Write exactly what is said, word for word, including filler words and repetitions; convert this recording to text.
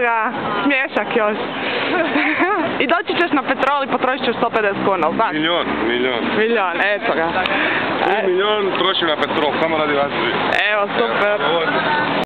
ga, smiješak još. I doći ćeš na petrol i potrošit ćeš sto pedeset kuna, ali tako? Milion, milion. Milion, eto ga. Milion trošim na petrol, samo radi vas. Evo, super.